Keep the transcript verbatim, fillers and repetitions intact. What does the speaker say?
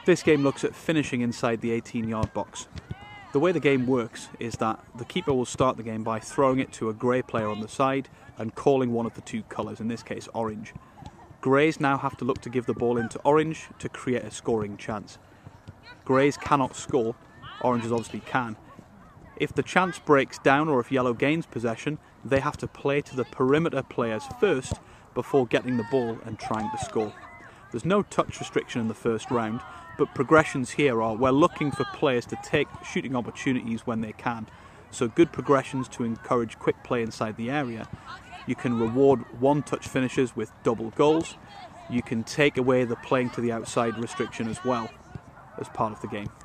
This game looks at finishing inside the eighteen yard box. The way the game works is that the keeper will start the game by throwing it to a grey player on the side and calling one of the two colours, in this case orange. Greys now have to look to give the ball into orange to create a scoring chance. Greys cannot score, oranges obviously can. If the chance breaks down or if yellow gains possession, they have to play to the perimeter players first before getting the ball and trying to score. There's no touch restriction in the first round, but progressions here are we're looking for players to take shooting opportunities when they can. So good progressions to encourage quick play inside the area. You can reward one-touch finishes with double goals. You can take away the playing to the outside restriction as well as part of the game.